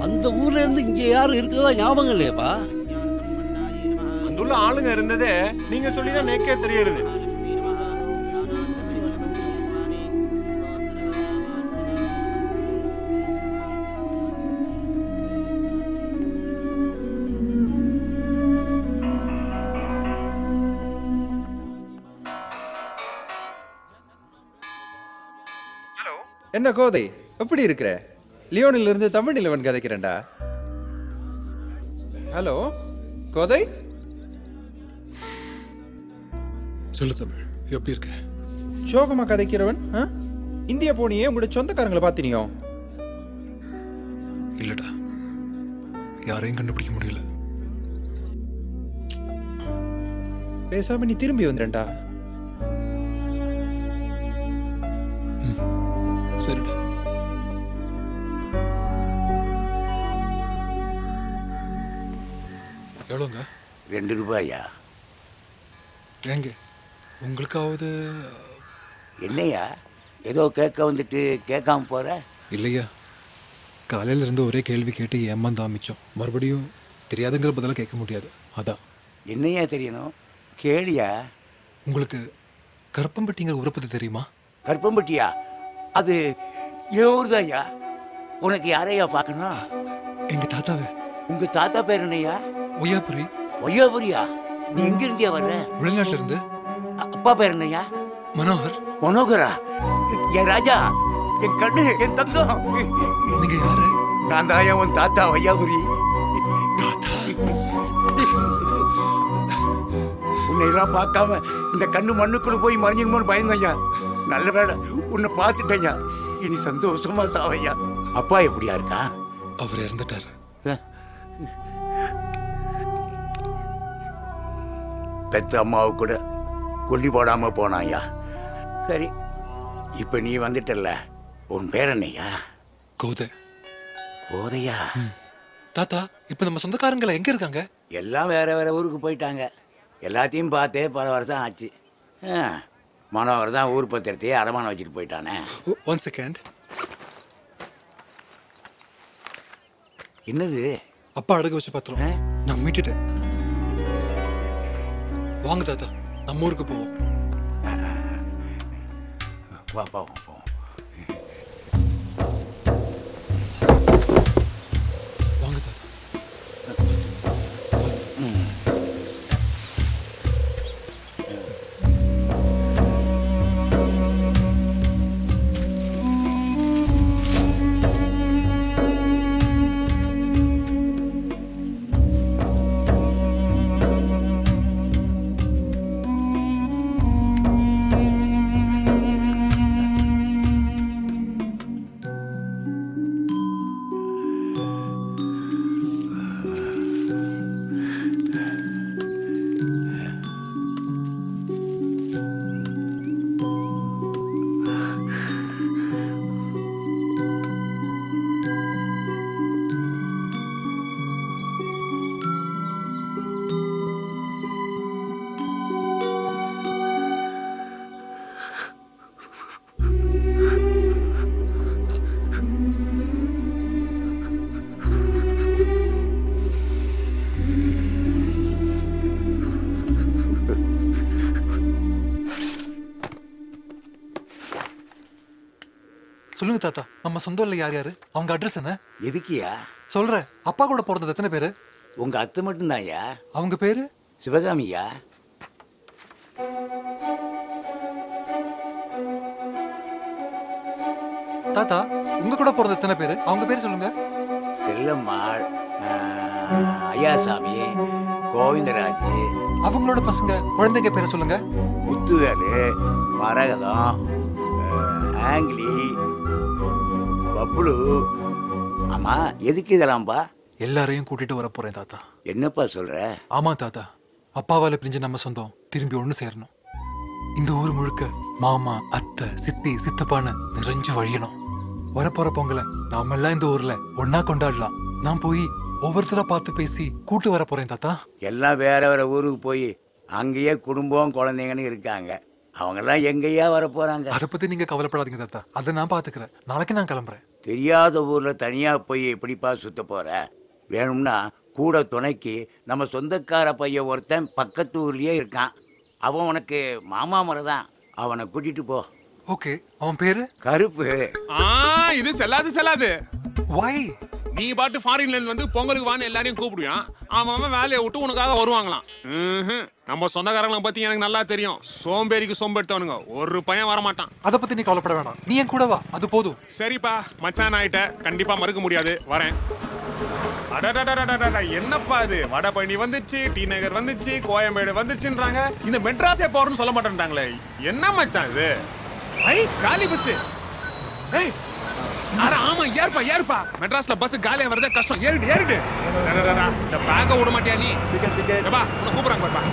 அந்த ஊர்ல இருந்து இங்க யாரும் இருக்கிறதா ஞாபகம் இல்லையாப்பா? அந்த உள்ள ஆளுங்க இருந்ததே நீங்க சொல்லிதான் நேக்கே தெரியுது. என்ன கோதை, எப்படி இருக்கிற? லியோனில இருந்து தமிழ் நிலவன் கதைக்கிறேன்டா. ஹலோ கோதை. சொல்லு தமிழ், எப்படி இருக்க? சோகமா கதைக்கிறவன். இந்தியா போனியே, உங்களோட சொந்தக்காரங்களை பார்த்தினியோ? இல்லடா, யாரையும் கண்டுபிடிக்க முடியல. பேசாம நீ திரும்பி வந்துடா. சரிடா. எவ்வளோங்க? 2 ரூபாயா? ஏங்க உங்களுக்காவது? என்னையா ஏதோ கேட்க வந்துட்டு கேட்காம போற? இல்லையா, காலையில இருந்து ஒரே கேள்வி கேட்டு ஏமாந்து ஆமிச்சோம். மறுபடியும் தெரியாதுங்கிற பதிலாக கேட்க முடியாது, அதான். என்னையா தெரியணும்? கேளியா. உங்களுக்கு கருப்பம்பட்டிங்கிற ஊரை பற்றி தெரியுமா? கருப்பம்பட்டியா? அது ஊர்தாயா. உனக்கு யாரையா பார்க்கணும்? எங்க தாத்தாவே. உங்க தாத்தா பேர் என்னையா? ஒய்யாபுரி. ஒய்யாபுரியா? நீ எங்க இருந்தியா வர்ற? வெளிநாட்டுல இருந்து. அப்பா பேர் என்னையா? மனோகர். மனோகரா? என் ராஜா, என் கண்ணு, என் தங்கம். நீங்க யாரு? நான் தாயா உன் தாத்தா ஒய்யாபுரி. உன்னை எல்லாம் பார்க்காம இந்த கண்ணு மண்ணுக்குள்ள போய் மறைஞ்சிருமோன்னு பயந்தையா. நல்ல வேலை உன்னை பார்த்துட்டேயா. இனி சந்தோஷமா தாவையா. அப்பா எப்படியா இருக்கா? அவர் இறந்துட்டாரு. பெத்த அம்மாவை கூட கொல்லி போடாம போனாயா. சரி, இப்ப நீ வந்துட்டல்ல, உன் பேர் என்னையா? கோதை. கோதையா? தாத்தா, இப்ப நம்ம சொந்தக்காரங்களை எங்க இருக்காங்க? எல்லாம் வேற வேற ஊருக்கு போயிட்டாங்க. எல்லாத்தையும் பார்த்தே பல வருஷம் ஆச்சு. மனோகர் தான் ஊர் பத்திரத்தையே அடமானம் வச்சுட்டு போயிட்டானே. 1 செகண்ட். என்னது? அப்பா அடகு வச்சு பத்திரம் நான் மீட்டுட்டேன். வாங்க தாத்தா, நம்ம ஊருக்கு போவோம். வா போவோம். வாங்க தாத்தா. சொல்லுங்க தாத்தா, நம்ம சொந்தம்ல யார் யாரு? அவங்க அட்ரஸ் என்ன? எதுக்கியா? சொல்றேன். அப்பா கூட பிறந்தது எத்தனை பேரு? உங்க அத்தை மட்டும்தான்யா. அவங்க பேரு? சிவகாமியா. தாத்தா, உங்க கூட பிறந்த எத்தனை பேரு? அவங்க பேரு சொல்லுங்க. செல்லம்மாள், ஐயாசாமி, கோவிந்தராஜ். அவங்களோட பசங்க குழந்தைங்க பேரை சொல்லுங்க. முத்துவேலு, மரகதம், ஆங்கிலி, பப்ளு. ஆமா, எதுக்கு இதெல்லாம்பா? எல்லாரையும் கூட்டிட்டு வர போறேன் தாத்தா. என்னப்பா சொல்ற? ஆமா தாத்தா, அப்பாவால பிரிஞ்ச நம்ம சொந்தம் திரும்பி ஒண்ணு சேரணும். இந்த ஊர் முழுக்க மாமா, அத்தை, சித்தி, சித்தப்பான்னு நிறைஞ்சு வழியணும். வரப்போற பொங்கலை நாம எல்லாம் இந்த ஊர்ல ஒன்னா கொண்டாடலாம். நான் போய் ஒவ்வொருத்தரா பார்த்து பேசி கூட்டு வர போறேன் தாத்தா. எல்லாம் வேற வேற ஊருக்கு போய் அங்கேயே குடும்பம் குழந்தைங்கன்னு இருக்காங்க. அவங்க எல்லாம் எங்கேயா வர போறாங்க? அதை பத்தி நீங்க கவலைப்படாதீங்க தாத்தா, அதை நான் பாத்துக்கிறேன். நாளைக்கு நான் கிளம்புறேன். தெரியாத ஊரில் தனியாக போய் எப்படிப்பா சுத்த போகிற? வேணும்னா கூட துணைக்கு நம்ம சொந்தக்கார பையன் ஒருத்தன் பக்கத்து ஊர்லேயே இருக்கான். அவன் உனக்கு மாமா முறை தான். அவனை கூட்டிகிட்டு போ. ஓகே, அவன் பேரு கருப்பு. இது செல்லாது. வை? நீ பாட்டு ஃபாரின்ல இருந்து வந்து பொங்கலுக்கு வான்னு எல்லாரையும் கூப்பிடுவான். அவன் வேலையை விட்டு உனக்காக வருவாங்களாம். நம்ம சொந்தக்காரங்களை பத்தி எனக்கு நல்லா தெரியும். சோம்பேறிக்கு சோம்பு எடுத்தவனுங்க ஒரு பையன் வரமாட்டான். அதை பத்தி நீ கவலைப்பட வேணாம். நீ என் கூட வா, அது போதும். சரிப்பா, மச்சான் ஆயிட்ட, கண்டிப்பா மறுக்க முடியாது, வரேன். என்னப்பா இது? வடபழனி வந்துச்சு, டி நகர் வந்துச்சு, கோயம்பேடு வந்துச்சுன்றாங்க. இந்த மெட்ராஸே போறன்னு சொல்ல மாட்டேன்ட்டாங்களே. என்ன மச்சான் இது? ஐ காலி பஸ். ஆமா, ஏறுப்பா. மெட்ராஸ்ல பஸ் காலியா வரதே கஷ்டம். ஏறிடு. இந்த பேக்க விட மாட்டியா நீ? உன்னை கூப்பிடுறாங்க பாப்பா.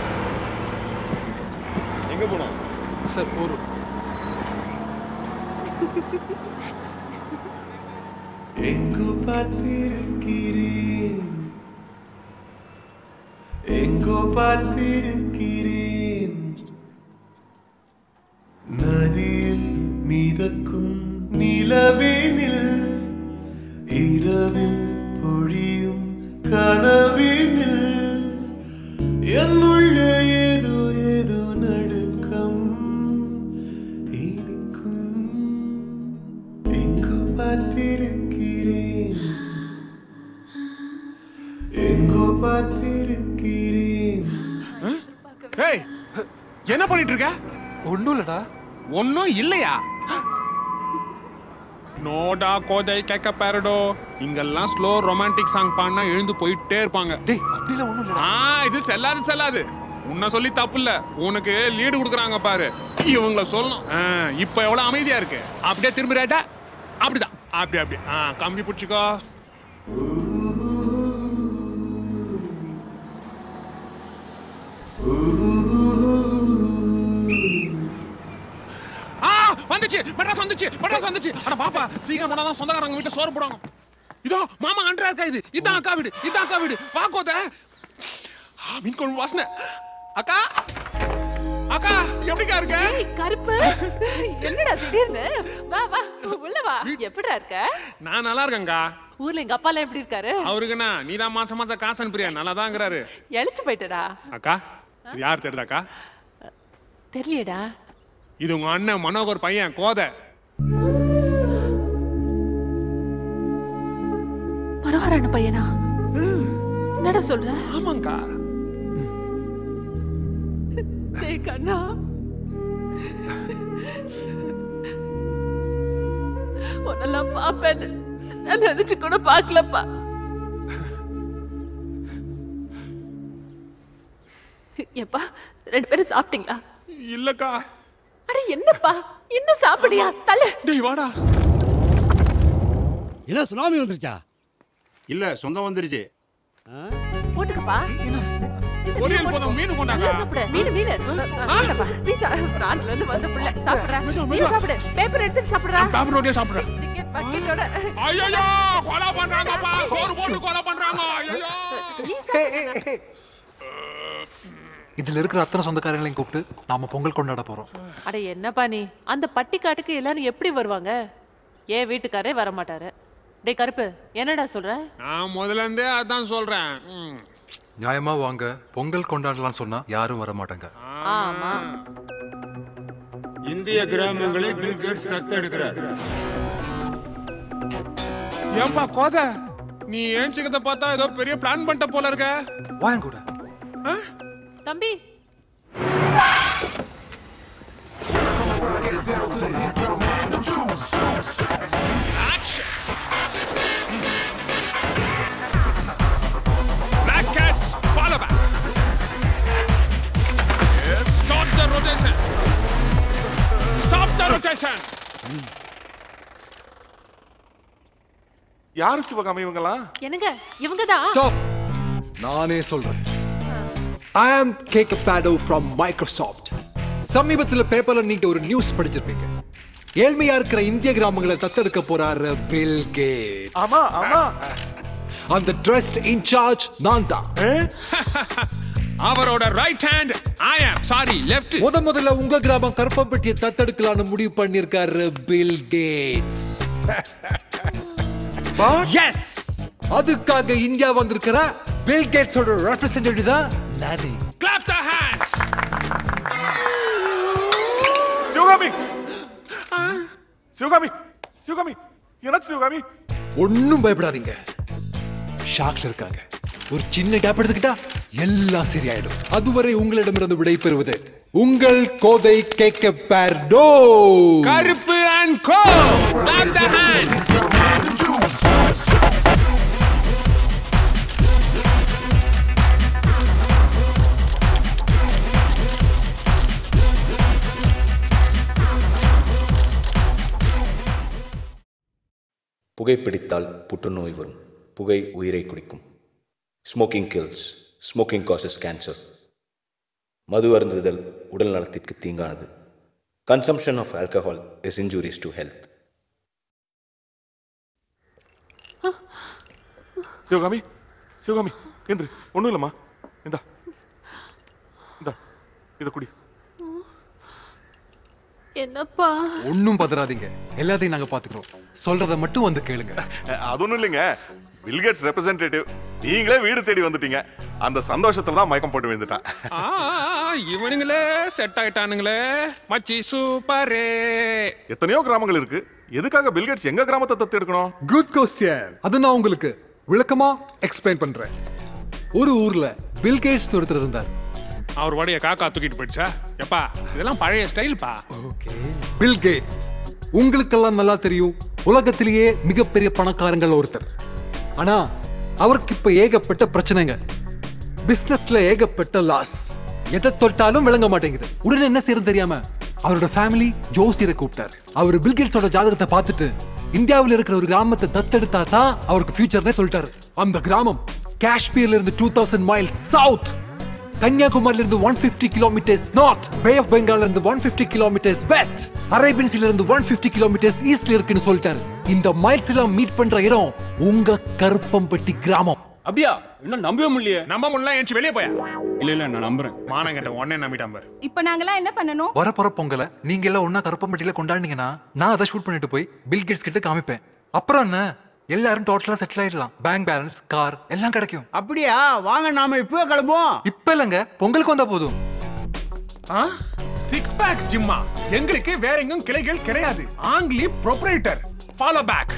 எங்க போனோம் சார்? போறோம். எங்கு பார்த்திருக்கிறேன், எங்கோ பார்த்திருக்கிறேன், நதியில் மிதக்கும் நிலவினில், இரவில் பொழியும் கனவினில், என்னுள்ளே ஏதோ ஏதோ நடுக்கம் இனிக்கும். எங்கு பார்த்திருக்கிறேன், எங்கோ பார்த்திருக்கிறேன். என்ன பண்ணிட்டு இருக்க? ஒண்ணும் இல்லடா. ஒன்னும் இல்லையா? நோடா கோதை Cocopardo இங்கெல்லாம் ஸ்லோ ரொமான்டிக் சாங் பாடினா எழுந்து போயிட்டே இருப்பாங்க. டேய், அப்படிலாம் ஒண்ணும் இல்ல. இது செல்லாது. உன்னை சொல்லி தப்பு இல்ல, உனக்கு லீடு கொடுக்குறாங்க பாரு. இவங்கள சொல்லணும். இப்ப எவ்வளவு அமைதியா இருக்கு. அப்படியே திரும்பி ராஜா. அப்படிதான். அப்படி கம்பி பிடிச்சிக்கோ. மெட்ராஸ் வந்துச்சு. அட பாப்பா, சீக்கிரம் போனாதான் சொந்தக்காரங்க வீட்டுல சோறு போடுவாங்க. இதோ மாமா அன்றா இருக்கா. இதான் அக்கா வீடு. பாக்கோத மீன் குழம்பு வாசனை. அக்கா எப்படிக்கா இருக்க? கருப்பு, என்னடா திடீர்னு? வா உள்ள வா. எப்படிடா இருக்க? நான் நல்லா இருக்கேன்க்கா. ஊர்ல எங்க அப்பா எல்லாம் எப்படி இருக்காரு? அவருக்குண்ணா நீதான் மாசம் காசு அனுப்புறியா? நல்லாதாங்கிறாரு. எழிச்சு போயிட்டடா. அக்கா, இது யார் தெரியுதாக்கா? தெரியலடா. இது உங்க அண்ணன் மனோகர் பையன் கோதை. மனோகர் அண்ணன் பையனா? என்னடா சொல்ற? ஆமாங்கா. டேய் கண்ணா, உன்னெல்லாம் பாப்பேன்னு நான் நினைச்சு கூட பார்க்கலப்பா. எப்பா, 2 பேரும் சாப்பிட்டீங்களா? இல்லக்கா. அட என்னப்பா, இன்னும் சாப்பிடியா? தள்ளு. டேய் வாடா. என்ன சுனாமி வந்துருச்சா? இல்ல, சொந்தம் வந்துருச்சு. போட்டுக்கப்பா. பொரியல் போதும், மீன் கொண்டாங்க. மீன் சாப்பிடுப்பா. பீஸா பிரான்ஸ்ல இருந்து வந்த புள்ள சாப்பிடுறா. மீன் சாப்பிடு. பேப்பர் எடுத்து சாப்பிடுறா. பேப்பர் ரோட்டியா சாப்பிடுறா. டிக்கெட் பக்கெட்டோட. ஐயோ, கொலை பண்றாங்கப்பா. சோறு போட்டு கொலை பண்றாங்க. ஐயோ. இதுல இருக்கிற அத்தனை சொந்தக்காரங்களையும் கூப்பிட்டு நாம பொங்கல் கொண்டாட போறோம். அட என்னப்பா நீ? அந்த பட்டிக்காட்டுக்கு எல்லாரும் எப்படி வருவாங்க? ஏன் வீட்டுக்காரே வர மாட்டாரு. டேய் கருப்பு, என்னடா சொல்ற? நான் முதல்ல இருந்தே அதான் சொல்றேன். நியாயமா வாங்க, பொங்கல் கொண்டாடலாம் சொன்னா யாரும் வர மாட்டாங்க. ஆமா. இந்திய கிராமங்களை பில் கேட்ஸ் தத்தெடுக்கிறார். ஏன்பா கோதை, நீ ஏஞ்சிக்கிறத பார்த்தா ஏதோ பெரிய பிளான் பண்ணிட்ட போல இருக்க. வாங்க கூட. தம்பி, Black cats, follow back. Stop the rotation. யாரு சிவகாமி இவங்கலாம்? என்னங்க இவங்கதான். ஸ்டாப். நானே சொல்றேன். I am Cocopardo from Microsoft. சமீபத்துல பேப்பர்ல நீங்க ஒரு நியூஸ் படிச்சிருப்பீங்க. ஏழ்மையா இருக்கிற இந்திய கிராமங்களை தத்தெடுக்க போறாரு பில் கேட்ஸ். ஆமா ஆமா. அந்த ட்ரஸ்ட் இன்சார்ஜ் நான் தான். அவரோட right hand I am sorry left. முதல்ல உங்க கிராமம் கருப்பம்பட்டியை தத்தெடுக்கலாம்னு முடிவு பண்ணிருக்காரு பில் கேட்ஸ். எஸ், அதுக்காக இந்தியா வந்திருக்கிற பில் கேட்ஸோட ரெப்ரசன்டேட்டிவ் தான் நானே. Clap the hands. Sivakami, Sivakami, Sivakami, என்னாச்சு சிவகாமி? ஒன்னும் பயப்படாதீங்க, ஷாக்ல இருக்காங்க. ஒரு சின்ன கேப் எடுத்துக்கிட்டா எல்லாம் சரியாயிடும். அதுவரை உங்களிடமிருந்து விடை பெறுவது உங்கள் கோதை கேக்கபார்டோ. கருப்பு and Co. Clap the hands. புகைப்பிடித்தால் புற்றுநோய் வரும். புகை உயிரை குடிக்கும். Smoking kills. Smoking causes cancer. மது அருந்துதல் உடல் நலத்திற்கு தீங்கானது. Consumption of alcohol is injurious to health. Sivakami, Sivakami, எந்திரு. ஒன்றும் இல்லைம்மா. இந்தா இந்தா, இதை குடி. என்னப்பா? ஒன்னும் பதறாதீங்க, எல்லாத்தையும் நாங்க பாத்துக்கிறோம். சொல்றத மட்டும் வந்து கேளுங்க. அது ஒன்றும் இல்லைங்க, பில்கேட்ஸ் ரெப்ரசன்டேட்டிவ் நீங்களே வீடு தேடி வந்துட்டீங்க. அந்த சந்தோஷத்துல தான் மயக்கம் போட்டு விழுந்துட்டான். இவனுங்களே செட் ஆயிட்டானுங்களே. மச்சி சூப்பரே. எத்தனையோ கிராமங்கள் இருக்கு, எதுக்காக பில்கேட்ஸ் எங்க கிராமத்தை தத்து எடுக்கணும்? Good question. அது நான் உங்களுக்கு விளக்கமா எக்ஸ்பிளைன் பண்றேன். ஒரு ஊர்ல பில் கேட்ஸ் ஒருத்தர் இருந்தார். அவர் வாடிய காக்கா தூக்கிட்டு போயிடுச்சா? எப்பா இதெல்லாம் பழைய ஸ்டைல்ப்பா. ஓகே. பில் கேட்ஸ் உங்களுக்கெல்லாம் நல்லா தெரியும், உலகத்திலேயே மிகப்பெரிய பணக்காரங்கள் ஒருத்தர். ஆனா அவருக்கு இப்ப ஏகப்பட்ட பிரச்சனைங்க. பிசினஸ்ல ஏகப்பட்ட லாஸ். எதை தொட்டாலும் விளங்க மாட்டேங்குது. உடனே என்ன செய்யறது தெரியாம அவரோட ஃபேமிலி ஜோசியரை கூப்பிட்டாரு. அவர் பில் கேட்ஸோட ஜாதகத்தை பார்த்துட்டு இந்தியாவில் இருக்கிற ஒரு கிராமத்தை தத்தெடுத்தா தான் அவருக்கு ஃபியூச்சர்னே சொல்லிட்டாரு. அந்த கிராமம் காஷ்மீர்ல இருந்து 2000 மைல்ஸ் சவுத், கன்னியாகுமரியில இருந்து 150 கிலோமீட்டர்ஸ் நார்த், பே ஆஃப் பெங்கால்ல இருந்து 150 கிலோமீட்டர்ஸ் வெஸ்ட், அரேபியன் சீல இருந்து 150 கிலோமீட்டர்ஸ் ஈஸ்ட்ல இருக்குன்னு சொல்லிட்டாரு. இந்த மைல்ஸ் எல்லாம் மீட் பண்ற இடம் உங்க கருப்பம்பட்டி கிராமம். அப்படியா? இன்னும் நம்பவே முடியலையே. நம்ப முடியல, ஏஞ்சி வெளியே போயா. இல்ல நான் நம்புறேன். மானம் கேட்ட உடனே நம்பிட்டான் பாரு. இப்போ நாங்கலாம் என்ன பண்ணணும்? வரப்போற பொங்கலை நீங்க எல்லாம் ஒன்னா கருப்பம்பட்டியில கொண்டாடினீங்கன்னா நான் அதை ஷூட் பண்ணிட்டு போய் பில் கேட்ஸ் கிட்ட காமிப்பேன். அப்புறம் என்ன, எல்லாரும் டோட்டலா செட்டில் ஆயிடலாம். பேங்க் பேலன்ஸ், கார் எல்லாம் கிடைக்கும். அப்படியா? வாங்க நாம இப்போ கிளம்புவோம். இப்ப இல்லங்க, பொங்கலுக்கு வந்தா போதும். 6 பேக்ஸ் ஜிம்மா. எங்களுக்கு வேற எங்கும் கிளைகள் கிடையாது. ஆங்கிலி ப்ரொப்ரைட்டர். Follow back.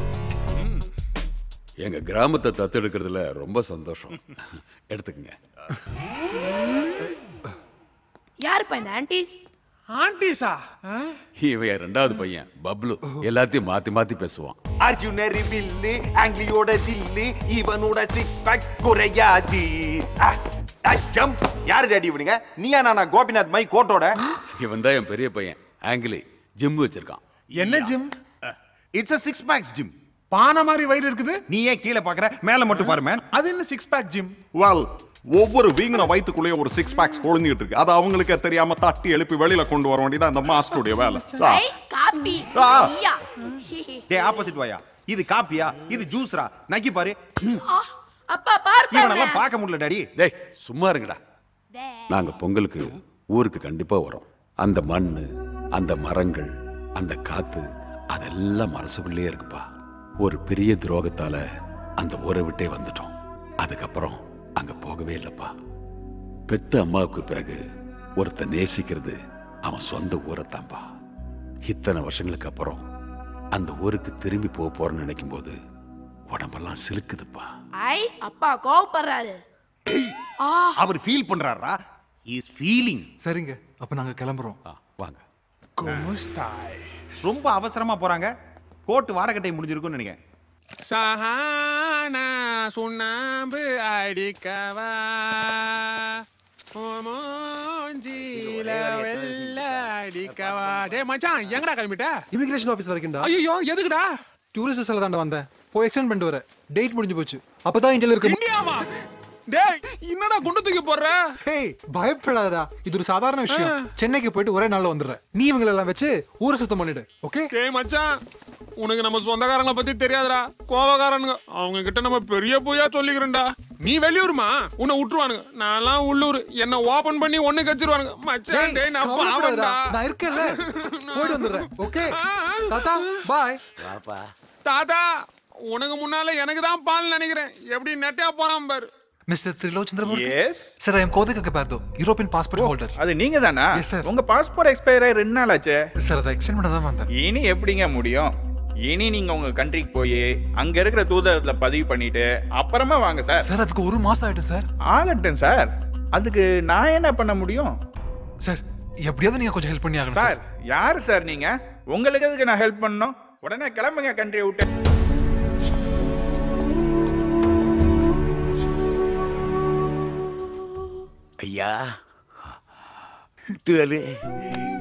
எங்க கிராமத்தை தத்தெடுக்கிறதுல ரொம்ப சந்தோஷம். எடுத்துக்கங்க. யாருப்பா இந்த ஆன்டிஸ்? ஆன்டிஸா? இவன் ரெண்டாவது பையன் பப்ளு. எல்லாத்தையும் மாத்தி மாத்தி பேசுவான். அர்ஜுனரி வில்லு, ஆங்கிலியோட தில்லு, இவனோட 6 பேக்ஸ் குறையாது. ஜம்ப். யாரு டாடி இவனுங்க? நீயா நானா கோபிநாத் மை கோட்டோட? இவன் தான் என் பெரிய பையன் ஆங்கிலி. ஜிம் வச்சிருக்கான். என்ன gym? It's a 6 packs gym. பானை மாதிரி வயிறு இருக்குது. நீ ஏன் கீழே பாக்குற? மேல மட்டும் பாரு மேன். அது என்ன 6 பேக் ஜிம்? வெல், ஒவ்வொரு வீங்கன வயித்துக்குள்ளேயே ஒரு 6 பேக்ஸ் ஒளிஞ்சிட்டு இருக்கு. அது அவங்களுக்கே தெரியாம தட்டி எழுப்பி வெளியில கொண்டு வர வேண்டியதான் அந்த மாஸ்டருடைய வேலை. காப்பி. டேய் ஆப்போசிட் வாயா. இது காப்பியா? இது ஜூஸ்ரா. நக்கி பாரு. அப்பா பாரு. இவனெல்லாம் பார்க்க முடியல டாடி. டேய் சும்மா இருங்கடா. நாங்க பொங்கலுக்கு ஊருக்கு கண்டிப்பா வரோம். அந்த மண்ணு, அந்த மரங்கள், அந்த காத்து அதெல்லாம் மனசுக்குள்ளே இருக்குப்பா. ஒரு பெரிய துரோகத்தால அந்த ஊரை விட்டே வந்துட்டோம். அதுக்கப்புறம் அங்க போகவே இல்லப்பா. பெத்த அம்மாவுக்கு பிறகு ஒருத்த நேசிக்கிறது அவன் சொந்த ஊரைத்தான்பா. இத்தனை வருஷங்களுக்கு அப்புறம் அந்த ஊருக்கு திரும்பி போக போறேன்னு நினைக்கும் போது உடம்பெல்லாம் சிலுக்குதுப்பா. ஐ அப்பா கோவப்படுறாரு. அவர் ஃபீல் பண்றாரா? Is feeling. சரிங்க, அப்ப நாங்க கிளம்புறோம். வாங்க. ரொம்ப அவசரமா போறாங்க. கோட்டு வாடகட்டை முடிஞ்சிருக்கும்னு நினைக்கிறேன். சஹானா சுண்ணாம்பு அடிக்கவா மூஞ்சில வெள்ள அடிக்கவா. டேய் மச்சான், எங்கடா கிளம்பிட்ட? இமிகிரேஷன் ஆபீஸ் வரைக்கும்டா. ஐயோ எதுக்குடா? டூரிஸ்ட் விசால தான்டா வந்தேன். போய் எக்ஸ்டெண்ட் பண்ணிட்டு வரேன். டேட் முடிஞ்சு போச்சு. அப்பதான் இந்தியால இருக்க. இந்தியாவா? டேய் என்னடா குண்டு தூக்கி போடுற? ஹேய் பயப்படாதடா, இது ஒரு சாதாரண விஷயம். சென்னைக்கு போயிட்டு ஒரே நாள்ல வந்துடுறேன். நீ இவங்களை எல்லாம் வச்சு ஊரை சுத்தம் பண்ணிடு. ஓகே? டேய் மச்சான், உனக்கு நம்ம சொந்தக்காரங்களை பத்தி தெரியாதுடா, கோவக்காரனுங்க. அவங்க கிட்ட நம்ம பெரிய பொய்யா சொல்லிக்கிறேன்டா. நீ வெளியூர்மா, உன்னை விட்டுருவானுங்க. நான்லாம் உள்ளூர், என்ன ஓபன் பண்ணி ஒண்ணு கச்சிருவானுங்க. மச்சான் டேய் நான் பாவம்டா. நான் இருக்கேன்ல, போய்ட்டு வந்துடுறேன். ஓகே தாத்தா, பாய். வாப்பா. தாத்தா உனக்கு முன்னால எனக்கு தான் பால் நினைக்கிறேன். எப்படி நெட்டையா போறான் பாரு. Mr. Trilochandramurthy? Yes. Sir, I am Kothai Cocopardo, European passport holder. அது நீங்க தானா? Yes, sir. உங்க பாஸ்போர்ட் எக்ஸ்பயர் ஆகி 2 நாள் ஆச்சு. Sir, அதை எக்ஸ்டெண்ட் பண்ண தான் வந்தேன். இனி எப்படிங்க முடியும்? இனி நீங்க உங்க கண்ட்ரிக்கு போய் அங்க இருக்கிற தூதரத்துல பதிவு பண்ணிட்டு அப்புறமா வாங்க சார். சார் அதுக்கு 1 மாசம் ஆயிடும் சார். ஆகட்டும் சார். அதுக்கு நான் என்ன பண்ண முடியும்? சார் எப்படியாவது நீங்க கொஞ்சம் ஹெல்ப் பண்ணி ஆகணும் சார். யார் சார் நீங்க? உங்களுக்கு எதுக்கு நான் ஹெல்ப் பண்ணணும்? உடனே கிளம்புங்க கண்ட்ரியை விட்டு. ஐயா,